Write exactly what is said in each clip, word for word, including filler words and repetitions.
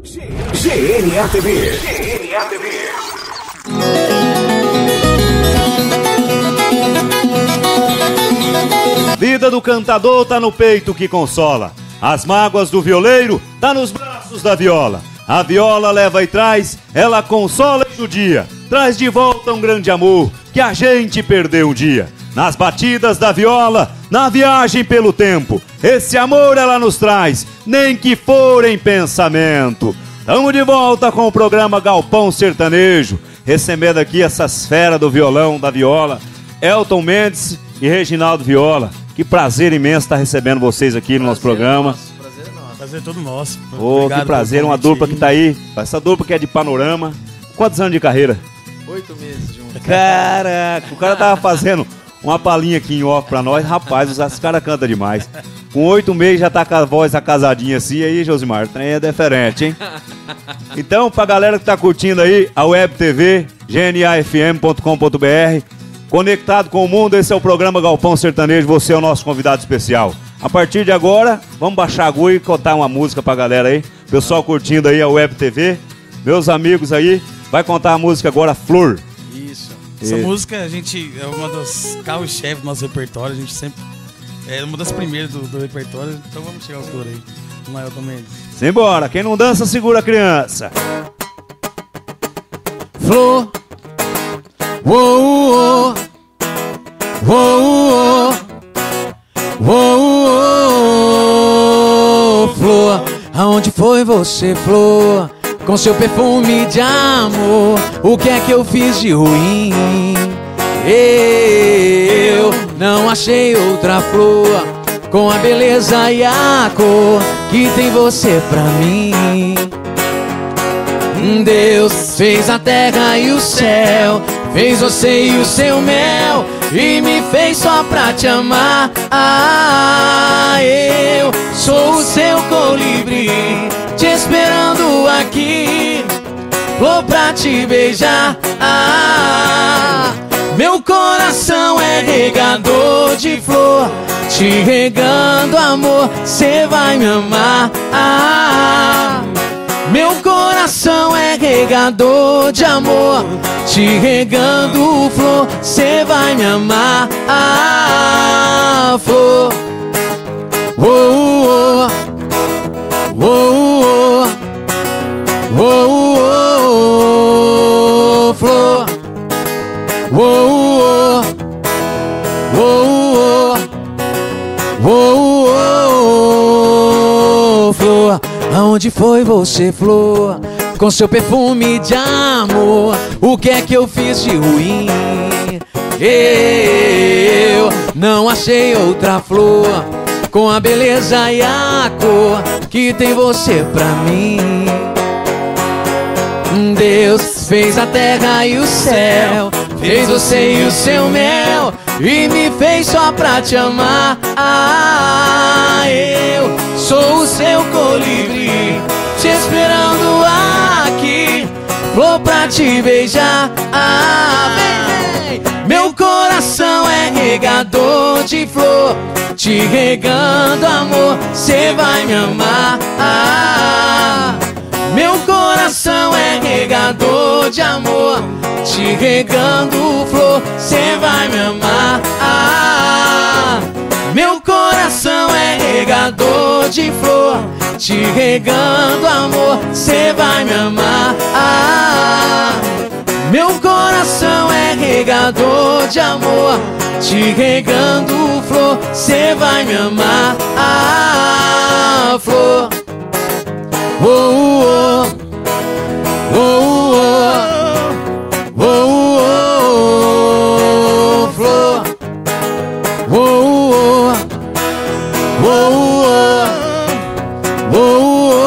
G N A T V. G N A T V. Vida do cantador tá no peito que consola. As mágoas do violeiro tá nos braços da viola. A viola leva e traz, ela consola e judia. Traz de volta um grande amor que a gente perdeu um dia. Nas batidas da viola, na viagem pelo tempo, esse amor ela nos traz, nem que for em pensamento. Tamo de volta com o programa Galpão Sertanejo, recebendo aqui essas feras do violão, da viola, Elton Mendes e Reginaldo Viola. Que prazer imenso estar recebendo vocês aqui no nosso programa. Nosso, prazer é nosso. Prazer é todo nosso. Oh, que prazer, uma dupla que tá aí. Essa dupla que é de Panorama. Quantos anos de carreira? Oito meses juntos. Caraca, o cara tava fazendo uma palhinha aqui em off pra nós. Rapaz, os caras cantam demais. Com oito meses já tá com a voz acasadinha assim. Aí, Josimar, o trem é diferente, hein? Então, pra galera que tá curtindo aí, a Web T V, G N A F M ponto com ponto B R, conectado com o mundo, esse é o programa Galpão Sertanejo, você é o nosso convidado especial. A partir de agora, vamos baixar a agulha e contar uma música pra galera aí. Pessoal curtindo aí a Web T V, meus amigos aí, vai contar a música agora, Flor. Isso. Essa e... música, a gente, é uma das carros-chefes do nosso repertório, a gente sempre, é uma das primeiras do, do repertório, então vamos chegar ao Flor aí. Vamos lá, Elton Mendes. Simbora, quem não dança, segura a criança. Flor. Uou, uou, uou, uou, uou, flor, aonde foi você, flor? Com seu perfume de amor, o que é que eu fiz de ruim? Eu não achei outra flor com a beleza e a cor que tem você pra mim. Deus fez a terra e o céu, fez você e o seu mel, e me fez só pra te amar. Ah, eu sou o seu colibri, te esperando aqui, flor pra te beijar. Ah, meu coração é regador de flor, te regando amor, cê vai me amar. Ah, meu coração é regador de amor, te regando flor, cê vai me amar. Ah, flor. Uou, uou, uou, uou, uou, flor. Uou, uou, uou, uou, flor. Aonde foi você, flor? Com seu perfume de amor, o que é que eu fiz de ruim? Eu não achei outra flor com a beleza e a cor que tem você pra mim. Deus fez a terra e o céu, fez você e o seu mel, e me fez só pra te amar. Ah, eu sou o seu colibri, te esperando aqui, flor pra te beijar. Ah, vem, vem. Meu coração é regador de flor, te regando amor, cê vai me amar. Ah, meu coração é regador de amor, te regando flor, cê vai me amar. Ah, meu coração é regador de flor, te regando amor, cê vai me amar. Ah, meu coração é regador de amor, te regando flor, cê vai me amar. Ah, flor. Uou, uou, uou, uou, uou, flor. Uou, uou, uou,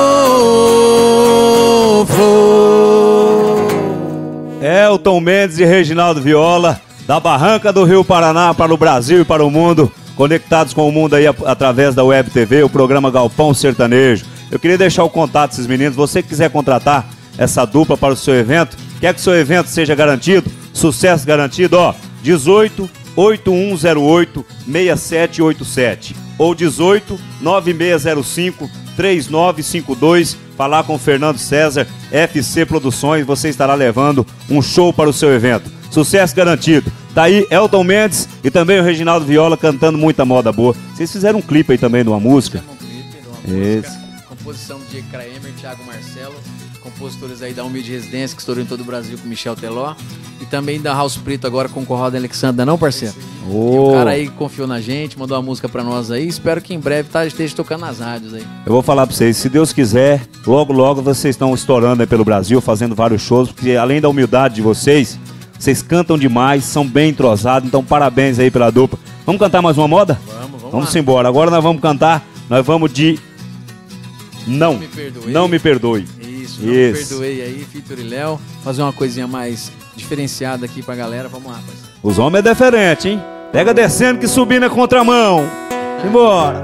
uou, flor. Elton Mendes e Reginaldo Viola, da Barranca do Rio Paraná para o Brasil e para o mundo, conectados com o mundo aí através da Web T V, o programa Galpão Sertanejo. Eu queria deixar o contato desses meninos. Você que quiser contratar essa dupla para o seu evento, quer que o seu evento seja garantido, sucesso garantido, ó, dezoito, oito um zero oito, seis sete oito sete ou dezoito, nove seis zero cinco, três nove cinco dois, falar com o Fernando César, F C Produções, você estará levando um show para o seu evento. Sucesso garantido. Tá aí Elton Mendes e também o Reginaldo Viola cantando muita moda boa. Vocês fizeram um clipe aí também de uma música? Um clipe de uma música, composição de Diego Kraemer, Thiago Marcelo, compositores aí da Humilde Residência, que estourou em todo o Brasil com Michel Teló, e também da House Preto agora com o Corrado Alexandre, não, parceiro? Oh. E o cara aí confiou na gente, mandou uma música pra nós aí, espero que em breve tá, esteja tocando nas rádios aí. Eu vou falar pra vocês, se Deus quiser, logo logo vocês estão estourando aí pelo Brasil, fazendo vários shows, porque além da humildade de vocês, vocês cantam demais, são bem entrosados, então parabéns aí pela dupla. Vamos cantar mais uma moda? Vamos, vamos Vamos lá. embora, agora nós vamos cantar, nós vamos de... Não, Não me perdoe. Não me perdoe. Isso, não Isso. me perdoei aí, Vitor e Léo, fazer uma coisinha mais diferenciada aqui pra galera, vamos lá, parceiro. Os homens é diferente, hein? Pega descendo que subindo é contramão. Simbora.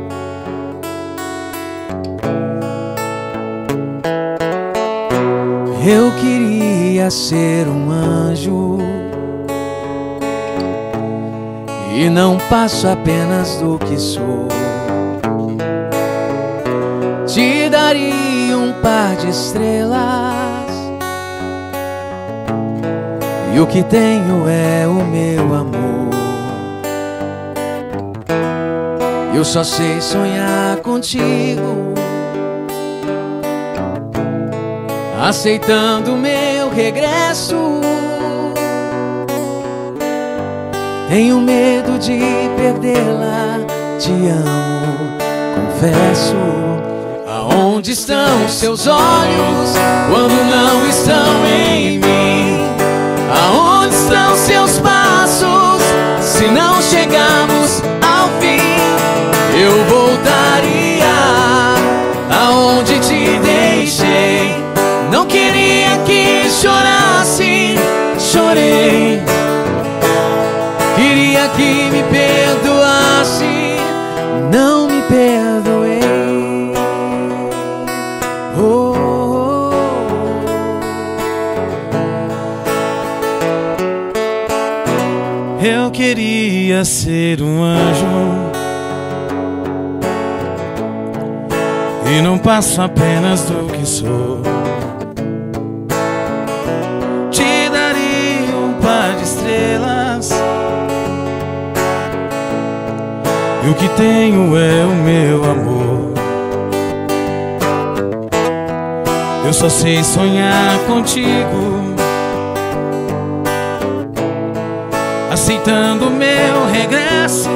Eu queria ser um anjo e não passo apenas do que sou. Te daria um par de estrelas e o que tenho é o meu amor. Eu só sei sonhar contigo, aceitando meu regresso. Tenho medo de perdê-la, te amo, confesso. Aonde estão seus olhos quando não estão em mim? Aonde estão seus passos se não chegamos ao fim? Eu voltaria aonde te deixei. Não queria que chorasse, chorei. Queria que me perdoasse, não me perdoei. Oh, oh, oh. Eu queria ser um anjo e não passo apenas do que sou. Te daria um par de estrelas e o que tenho é o meu amor. Eu só sei sonhar contigo, aceitando meu regresso.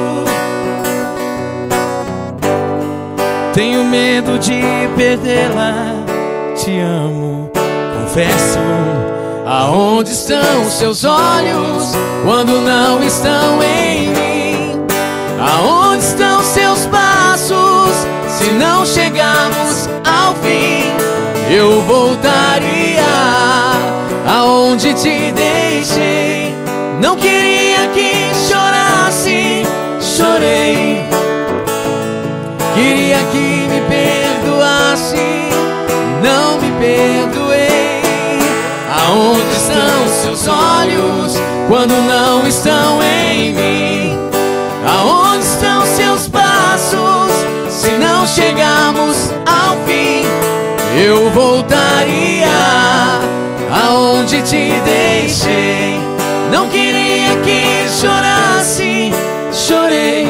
Tenho medo de perdê-la, te amo, confesso. Aonde estão seus olhos quando não estão em mim? Aonde estão seus passos se não chegamos ao fim? Eu voltaria aonde te deixei. Não queria que chorasse, chorei. Queria que me perdoasse, não me perdoei. Aonde estão seus olhos quando não estão em mim? Aonde estão seus passos se não chegamos ao fim? Eu voltaria aonde te deixei. Não queria que chorasse, chorei.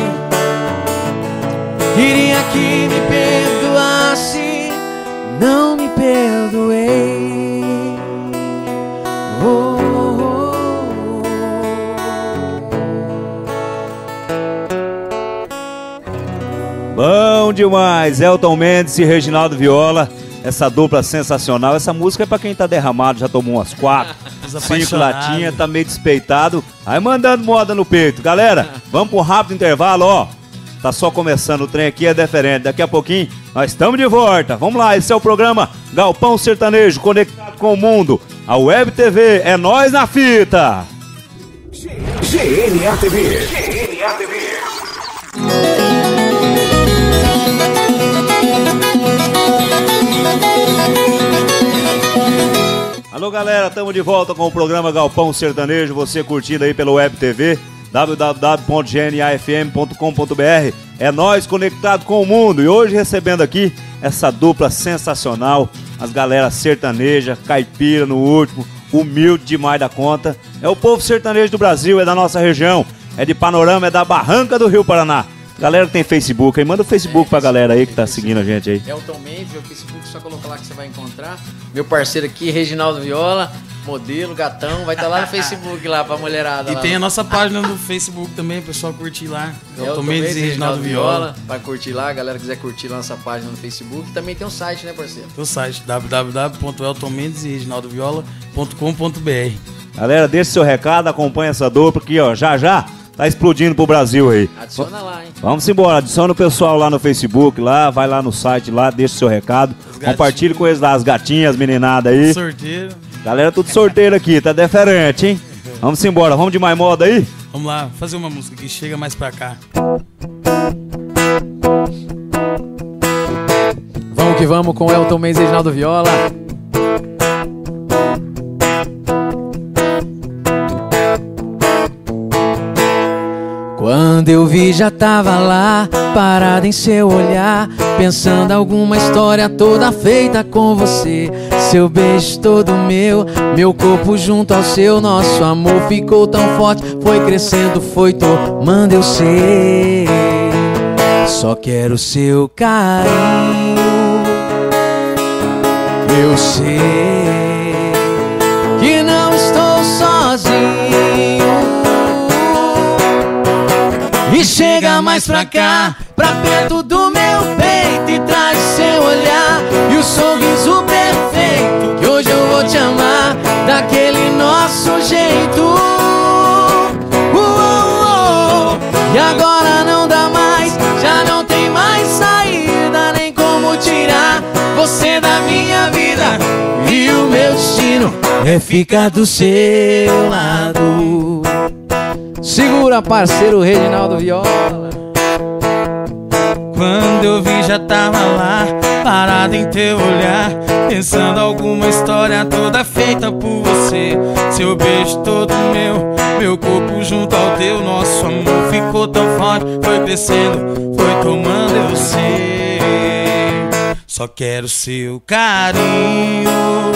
Queria que me perdoasse, não me perdoei. Oh, oh, oh. Bom demais, Elton Mendes e Reginaldo Viola. Essa dupla sensacional. Essa música é pra quem tá derramado, já tomou umas quatro, cinco latinhas, tá meio despeitado. Aí mandando moda no peito. Galera, vamos pro rápido intervalo, ó. Tá só começando, o trem aqui é diferente. Daqui a pouquinho nós estamos de volta. Vamos lá, esse é o programa Galpão Sertanejo, conectado com o mundo. A Web T V é nós na fita. G N A T V. G N A T V. Alô galera, estamos de volta com o programa Galpão Sertanejo, você curtindo aí pelo Web T V. w w w ponto g n a f m ponto com ponto b r. É nós conectado com o mundo. E hoje recebendo aqui essa dupla sensacional, as galera sertaneja, caipira no último, humilde demais da conta. É o povo sertanejo do Brasil, é da nossa região, é de Panorama, é da Barranca do Rio Paraná. Galera que tem Facebook aí, manda o Facebook é, pra galera aí que tá seguindo a gente aí. Elton Mendes, meu Facebook, só coloca lá que você vai encontrar. Meu parceiro aqui, Reginaldo Viola, modelo, gatão, vai estar tá lá no Facebook lá pra mulherada. E lá tem no... a nossa página no Facebook também, o pessoal curtir lá. Elton Mendes e Reginaldo Viola. Vai curtir lá, a galera quiser curtir lá nossa página no Facebook. Também tem um site, né, parceiro? Tem o site w w w ponto elton mendes e reginaldo viola ponto com ponto b r. Galera, deixa seu recado, acompanha essa dupla aqui, ó, já já. Tá explodindo pro Brasil aí. Adiciona lá, hein? Vamos embora, adiciona o pessoal lá no Facebook, lá, vai lá no site, lá, deixa o seu recado. Compartilhe com eles lá, as gatinhas, as meninadas aí. Sorteiro. Galera, tudo sorteiro aqui, tá diferente, hein? Vamos embora, vamos de mais moda aí? Vamos lá, fazer uma música que chega mais pra cá. Vamos que vamos com Elton Mendes e Reginaldo Viola. Quando eu vi já tava lá, parada em seu olhar, pensando alguma história toda feita com você. Seu beijo todo meu, meu corpo junto ao seu. Nosso amor ficou tão forte, foi crescendo, foi tomando, eu sei. Só quero seu carinho, eu sei que não estou sozinho. E chega mais pra cá, pra perto do meu peito, e traz seu olhar e o sorriso perfeito, que hoje eu vou te amar daquele nosso jeito. Uh, uh, uh. E agora não dá mais, já não tem mais saída, nem como tirar você da minha vida. E o meu destino é ficar do seu lado. Segura, parceiro Reginaldo Viola. Quando eu vi já tava lá, parado em teu olhar, pensando alguma história toda feita por você. Seu beijo todo meu, meu corpo junto ao teu. Nosso amor ficou tão forte, foi crescendo, foi tomando, eu sei. Só quero seu carinho,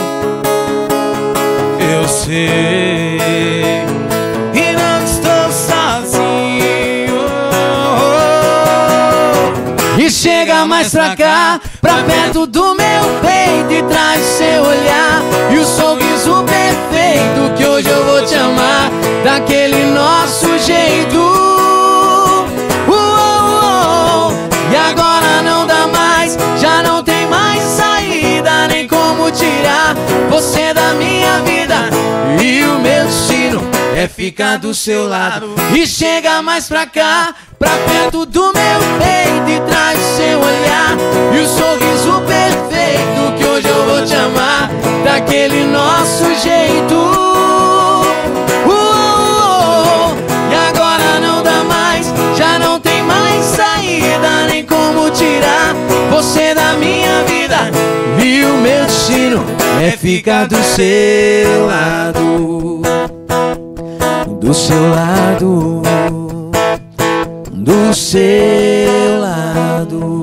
eu sei. E chega mais pra cá, pra perto do meu peito, e traz seu olhar e o sorriso perfeito, que hoje eu vou te amar daquele nosso jeito. Uh, uh, uh. E agora não dá mais, já não tem mais saída, nem como tirar você da minha vida. E o meu destino é ficar do seu lado. E chega mais pra cá, pra perto do meu peito, e traz seu olhar e o sorriso perfeito, que hoje eu vou te amar daquele nosso jeito. Uh, uh, uh. E agora não dá mais, já não tem mais saída, nem como tirar você da minha vida. E o meu destino é ficar do seu lado, do seu lado, do seu lado.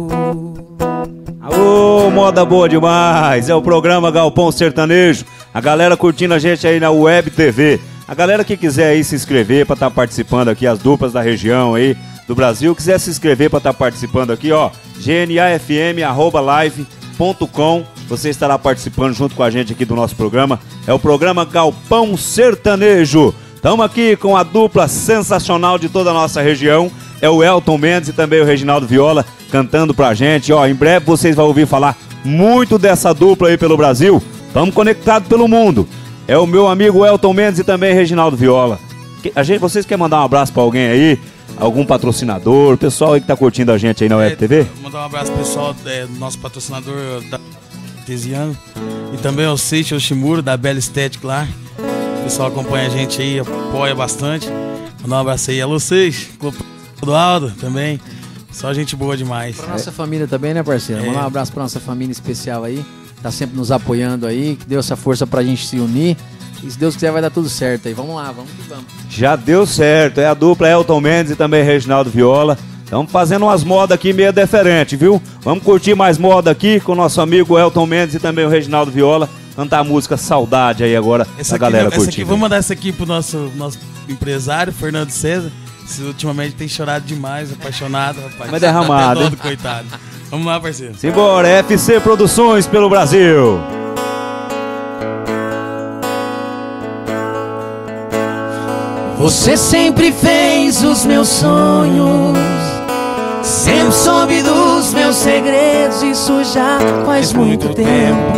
Ô, moda boa demais! É o programa Galpão Sertanejo. A galera curtindo a gente aí na Web T V. A galera que quiser aí se inscrever pra estar tá participando aqui, as duplas da região aí do Brasil, quiser se inscrever pra estar tá participando aqui, ó, g n a f m arroba live ponto com. Você estará participando junto com a gente aqui do nosso programa. É o programa Galpão Sertanejo. Estamos aqui com a dupla sensacional de toda a nossa região. É o Elton Mendes e também o Reginaldo Viola cantando pra gente. Ó, em breve vocês vão ouvir falar muito dessa dupla aí pelo Brasil. Estamos conectados pelo mundo. É o meu amigo Elton Mendes e também Reginaldo Viola. A gente, vocês querem mandar um abraço pra alguém aí? Algum patrocinador? O pessoal aí que tá curtindo a gente aí na Web T V? É, mandar um abraço pro pessoal é, do nosso patrocinador da Tesiano. E também ao Seixo Oshimuro, da Bela Estética lá. O pessoal acompanha a gente aí, apoia bastante. Mandar um abraço aí. Alô, Seixo. Do Aldo também. Só gente boa demais. Pra nossa é. família também, né, parceiro? É. Mandar um abraço pra nossa família especial aí. Tá sempre nos apoiando aí. Que deu essa força pra gente se unir. E se Deus quiser vai dar tudo certo aí. Vamos lá, vamos que vamos. Já deu certo, é a dupla Elton Mendes e também Reginaldo Viola. Estamos fazendo umas modas aqui meio diferentes, viu? Vamos curtir mais moda aqui com o nosso amigo Elton Mendes e também o Reginaldo Viola. Cantar a música Saudade aí agora, essa a galera aqui, essa curtindo. aqui, vamos mandar essa aqui pro nosso, nosso empresário, Fernando César. Esse ultimamente tem chorado demais, apaixonado, rapaz. Mas derramado, tá hein? todo, coitado. Vamos lá, parceiro. Simbora, F C Produções pelo Brasil. Você sempre fez os meus sonhos, sempre soube dos meus segredos. Isso já faz muito tempo.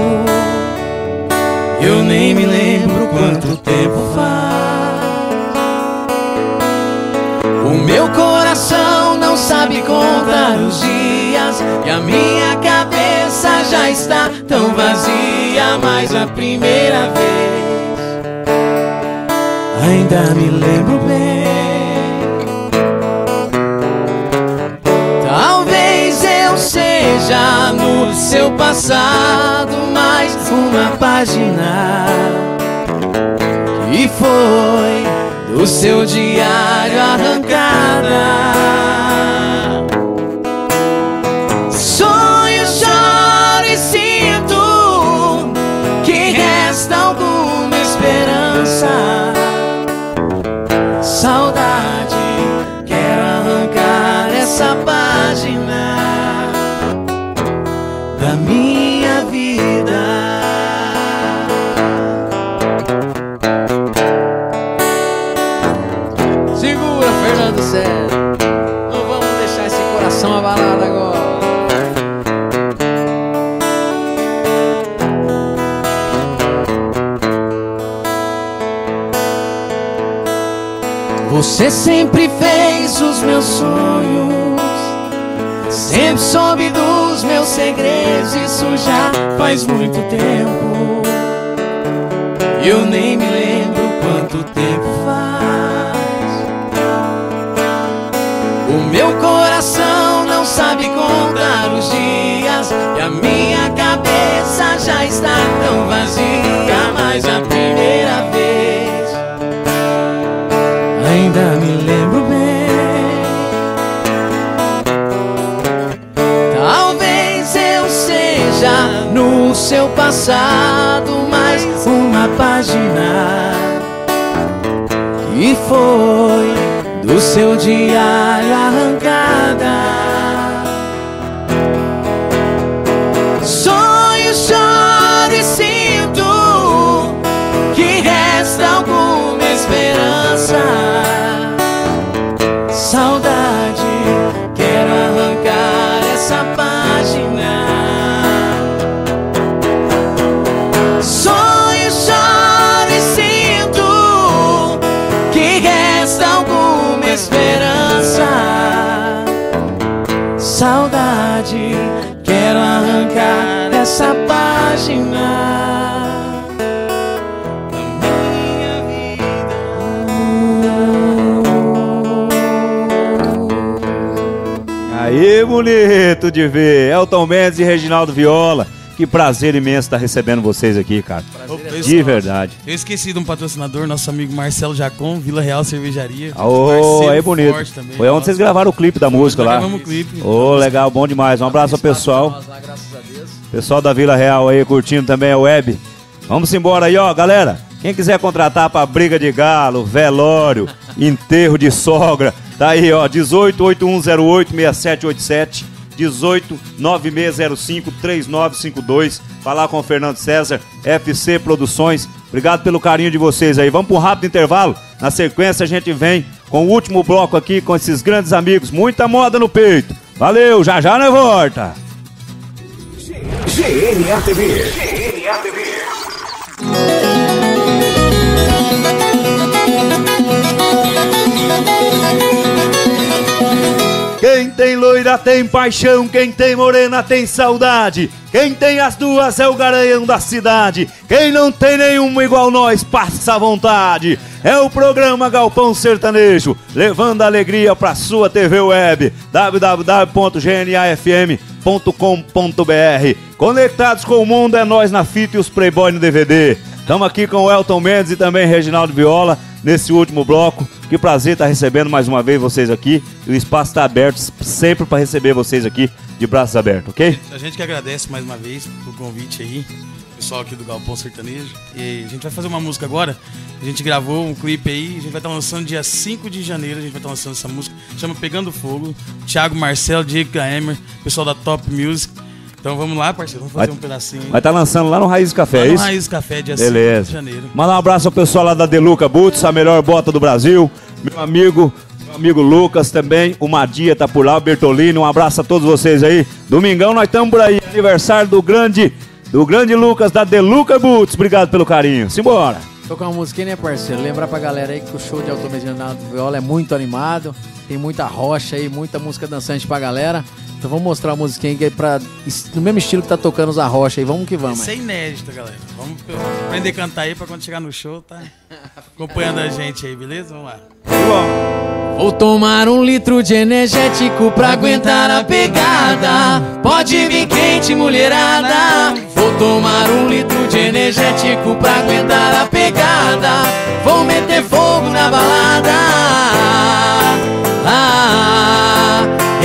Eu nem me lembro quanto tempo faz. O meu coração não sabe contar os dias e a minha cabeça já está tão vazia. Mas a primeira vez ainda me lembro bem. Talvez eu seja no seu passado mais uma página que foi do seu diário arrancada. Sonho, choro e sinto que resta alguma esperança. Saudade, quero arrancar essa página da minha vida. Segura, Fernando César. Não vamos deixar esse coração abalado agora. Você sempre fez os meus sonhos, sempre soube dos meus segredos. Isso já faz muito tempo. Eu nem me lembro quanto tempo faz. O meu coração não sabe contar os dias e a minha cabeça já está tão vazia. Mas a primeira vez ainda me lembro bem. Talvez eu seja no seu passado mais uma página que foi do seu diário arrancada. Sonho, choro e sinto que resta alguma esperança. Saudade, quero arrancar essa página. Sonho, choro e sinto que resta alguma esperança. Saudade, quero arrancar essa página. Aí, bonito de ver. Elton Mendes e Reginaldo Viola. Que prazer imenso estar recebendo vocês aqui, cara. Prazer, de verdade. Eu esqueci de um patrocinador, nosso amigo Marcelo Jacon, Vila Real Cervejaria. Ô, aí, bonito. Também, foi onde vocês gravaram o clipe da música lá. Gravamos o clipe. Ô, oh, legal, bom demais. Um abraço ao pessoal. Pessoal da Vila Real aí, curtindo também a web. Vamos embora aí, ó, galera. Quem quiser contratar pra briga de galo, velório, enterro de sogra, tá aí, ó, dezoito, oito um zero oito, seis sete oito sete, dezoito, nove seis zero cinco, três nove cinco dois. Falar com o Fernando César, F C Produções. Obrigado pelo carinho de vocês aí. Vamos para um rápido intervalo. Na sequência a gente vem com o último bloco aqui com esses grandes amigos. Muita moda no peito. Valeu, já já nós volta. G N A T V. G N A T V. Quem tem loira tem paixão, quem tem morena tem saudade. Quem tem as duas é o garanhão da cidade. Quem não tem nenhuma igual nós, passa à vontade. É o programa Galpão Sertanejo, levando alegria pra sua T V web. w w w ponto g n a f m ponto com ponto b r. Conectados com o mundo é nós na fita e os Playboy no D V D. Estamos aqui com o Elton Mendes e também Reginaldo Viola nesse último bloco. Que prazer estar recebendo mais uma vez vocês aqui. E o espaço está aberto sempre para receber vocês aqui de braços abertos, ok? A gente que agradece mais uma vez pelo convite aí, pessoal aqui do Galpão Sertanejo. E a gente vai fazer uma música agora. A gente gravou um clipe aí, a gente vai estar lançando dia cinco de janeiro, a gente vai estar lançando essa música. Chama Pegando Fogo. Thiago Marcelo, Diego Kramer, pessoal da Top Music. Então vamos lá, parceiro, vamos fazer vai, um pedacinho aí. Vai estar lançando lá no Raiz Café, lá é no isso? Raiz Café, dia Beleza. cinco de janeiro. Manda um abraço ao pessoal lá da Deluca Boots, a melhor bota do Brasil. Meu amigo, meu amigo Lucas também, o Madia tá por lá, o Bertolini, um abraço a todos vocês aí. Domingão nós estamos por aí, aniversário do grande, do grande Lucas da Deluca Boots. Obrigado pelo carinho, simbora. Tocar uma musiquinha, né, parceiro? Lembrar pra galera aí que o show de Elton Mendes e Reginaldo Viola é muito animado. Tem muita rocha aí, muita música dançante pra galera. Então vamos mostrar a musiquinha aí que é pra, no mesmo estilo que tá tocando os Arrocha aí. Vamos que vamos. Isso é inédito, galera. Vamos aprender a cantar aí pra quando chegar no show, tá acompanhando a gente aí, beleza? Vamos lá. Vou tomar um litro de energético pra aguentar a pegada. Pode vir quente, mulherada. Vou tomar um litro de energético pra aguentar a pegada. Vou meter fogo na balada. Ah,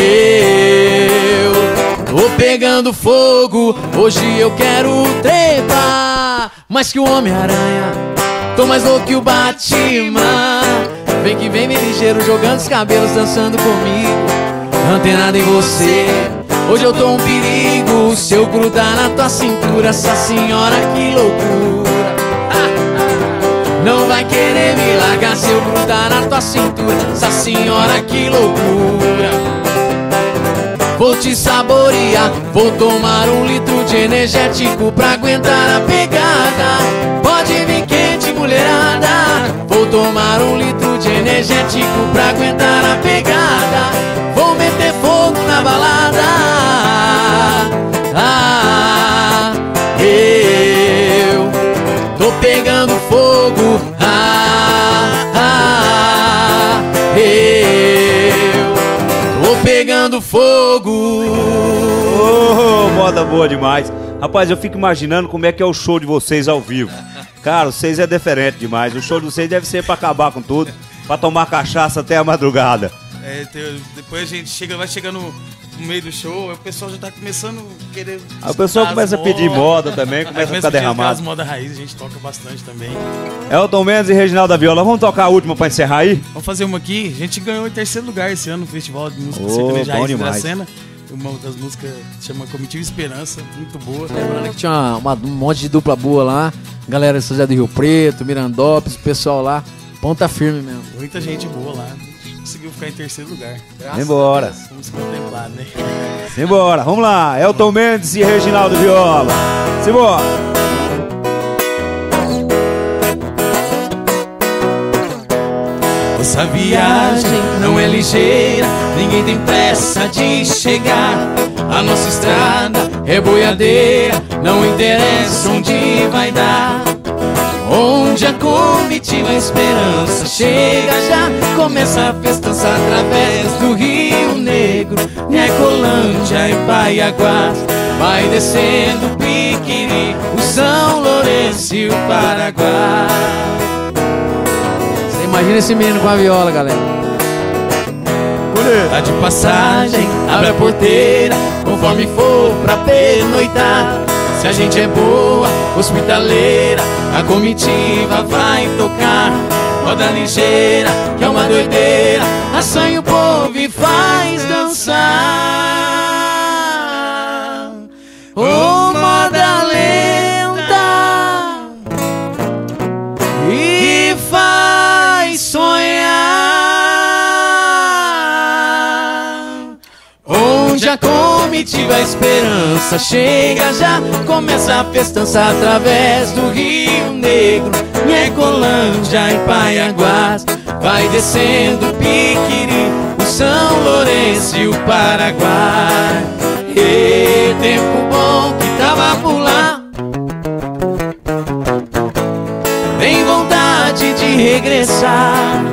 eu tô pegando fogo. Hoje eu quero trepar. Mais que o Homem-Aranha, tô mais louco que o Batman. Vem que vem, vem ligeiro, jogando os cabelos, dançando comigo, antenado em você. Hoje eu tô um perigo, se eu grudar na tua cintura, essa senhora que loucura. Não vai querer me largar se eu grudar na tua cintura, essa senhora que loucura. Vou te saborear, vou tomar um litro de energético pra aguentar a pegada. Pode vir quente, mulherada. Vou tomar um litro de energético pra aguentar a pegada. Vou meter fogo na balada. Ah, eu tô pegando fogo. Ah, ah, eu tô pegando fogo. Oh, moda boa demais. Rapaz, eu fico imaginando como é que é o show de vocês ao vivo. Cara, vocês é diferente demais. O show de vocês deve ser pra acabar com tudo, pra tomar cachaça até a madrugada. É, depois a gente chega, vai chegando no meio do show, o pessoal já tá começando a querer. Aí o pessoal começa a pedir moda também, começa a ficar derramado. As moda raiz, a gente toca bastante também. Elton Mendes e Reginaldo Viola, vamos tocar a última pra encerrar aí? Vamos fazer uma aqui. A gente ganhou em terceiro lugar esse ano no Festival de Música Oh, Sertaneja bom Raiz demais. da Cena. Uma das músicas chama Comitiva Esperança, muito boa. Lembrando que tinha uma, uma, um monte de dupla boa lá. Galera de São José do Rio Preto, Mirandópolis, o pessoal lá. Ponta firme mesmo. Muita gente boa lá. Conseguiu ficar em terceiro lugar. Simbora. Vamos contemplar, né? Simbora, vamos lá. Elton Mendes e Reginaldo Viola. Simbora. Essa viagem não é ligeira, ninguém tem pressa de chegar. A nossa estrada é boiadeira, não interessa onde vai dar. Onde a comitiva a esperança chega, já começa a festança através do Rio Negro, Necolândia e Baiaguás. Vai descendo Piquiri, o São Lourenço e o Paraguai. Imagina esse menino com a viola, galera. Tá de passagem, abre a porteira, conforme for pra pernoitar. Se a gente é boa, hospitaleira, a comitiva vai tocar. Roda ligeira, que é uma doideira, assanha o povo e faz dançar. Oh, moda lenta, e faz sonhar. Onde a comitiva a esperança chega, já começa a festança através do Rio Negro, Necolândia e Paiaguás. Vai descendo Piquiri, o São Lourenço e o Paraguai. E tempo bom que tava por lá, tem vontade de regressar.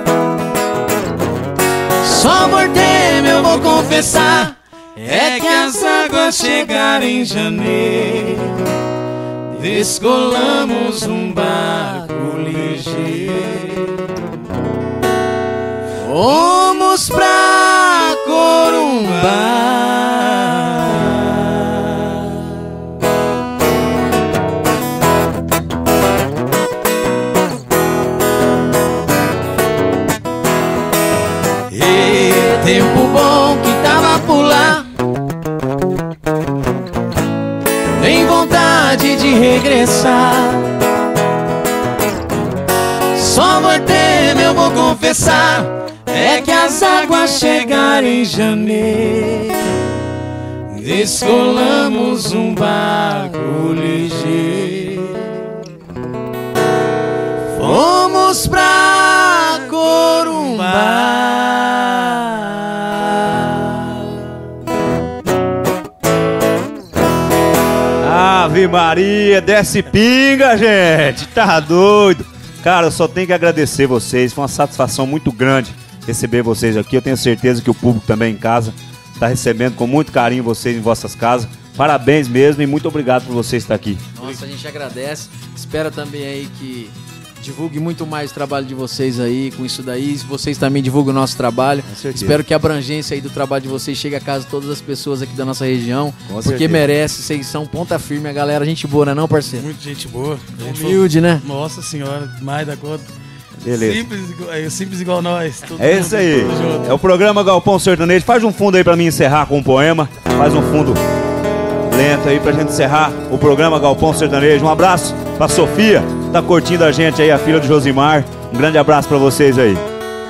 Só por tema eu vou confessar, é que as águas chegaram em janeiro, descolamos um barco ligeiro, fomos pra Corumbá. E tempo bom que tava por lá, tem vontade de regressar. Só vai ter, eu vou confessar, é que as águas chegaram em janeiro, descolamos um barco ligeiro, fomos pra Corumbá. Ave Maria, desce pinga, gente. Tá doido. Cara, eu só tenho que agradecer vocês. Foi uma satisfação muito grande receber vocês aqui. Eu tenho certeza que o público também em casa está recebendo com muito carinho vocês em vossas casas. Parabéns mesmo e muito obrigado por vocês estar aqui. Nossa, a gente agradece. Espera também aí que divulgue muito mais o trabalho de vocês aí com isso daí. Vocês também divulguem o nosso trabalho. Espero que a abrangência aí do trabalho de vocês chegue a casa de todas as pessoas aqui da nossa região. Com porque certeza. Merece, vocês são ponta firme, a galera. Gente boa, né não, parceiro? Muito gente boa. Gente humilde, né? Nossa senhora, mais da conta. Beleza. Simples, é, simples igual nós. É isso aí. É o programa Galpão Sertanejo. Faz um fundo aí pra mim encerrar com um poema. Faz um fundo lento aí pra gente encerrar o programa Galpão Sertanejo. Um abraço pra Sofia, tá curtindo a gente aí, a filha do Josimar. Um grande abraço pra vocês aí.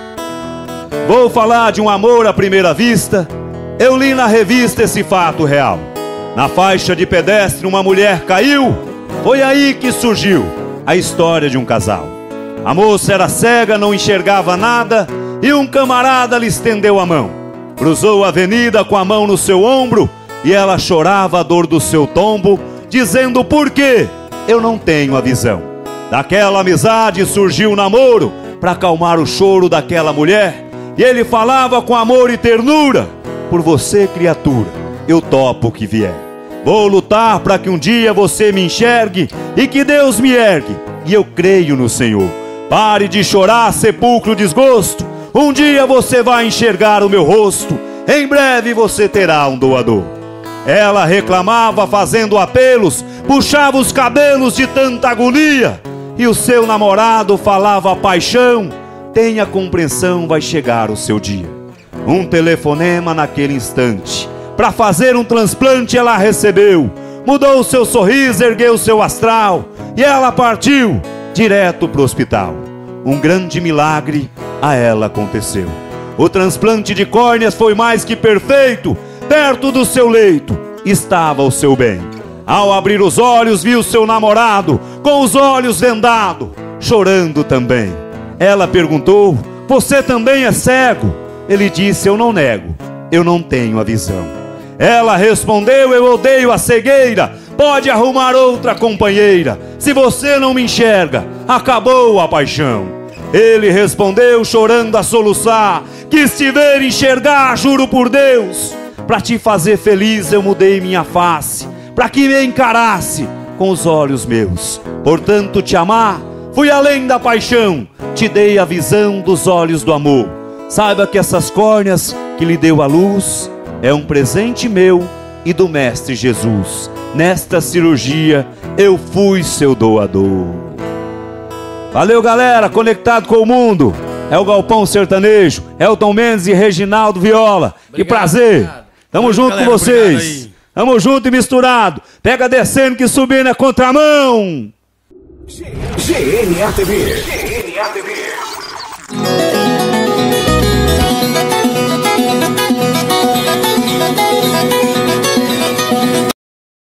Vou falar de um amor à primeira vista. Eu li na revista esse fato real. Na faixa de pedestre uma mulher caiu. Foi aí que surgiu a história de um casal. A moça era cega, não enxergava nada, e um camarada lhe estendeu a mão. Cruzou a avenida com a mão no seu ombro, e ela chorava a dor do seu tombo, dizendo: por quê? Eu não tenho a visão. Daquela amizade surgiu o namoro, para acalmar o choro daquela mulher, e ele falava com amor e ternura: por você, criatura, eu topo o que vier. Vou lutar para que um dia você me enxergue, e que Deus me ergue, e eu creio no Senhor. Pare de chorar, sepulcro desgosto, um dia você vai enxergar o meu rosto, em breve você terá um doador. Ela reclamava fazendo apelos, puxava os cabelos de tanta agonia, e o seu namorado falava paixão: tenha compreensão, vai chegar o seu dia. Um telefonema naquele instante, para fazer um transplante ela recebeu, mudou o seu sorriso, ergueu o seu astral, e ela partiu direto pro hospital. Um grande milagre a ela aconteceu. O transplante de córneas foi mais que perfeito. Perto do seu leito estava o seu bem. Ao abrir os olhos viu seu namorado com os olhos vendados, chorando também. Ela perguntou: você também é cego? Ele disse: eu não nego, eu não tenho a visão. Ela respondeu: eu odeio a cegueira, pode arrumar outra companheira. Se você não me enxerga, acabou a paixão. Ele respondeu chorando a soluçar: quis te ver enxergar, juro por Deus. Pra te fazer feliz eu mudei minha face, pra que me encarasse com os olhos meus. Portanto te amar, fui além da paixão, te dei a visão dos olhos do amor. Saiba que essas córneas que lhe deu a luz é um presente meu e do Mestre Jesus. Nesta cirurgia eu fui seu doador. Valeu, galera, conectado com o mundo. É o Galpão Sertanejo, Elton Mendes e Reginaldo Viola. Obrigado, que prazer. Obrigado. Tamo junto, galera, com vocês. Tamo junto e misturado. Pega descendo que subir na contramão. G N A T V. G N A T V.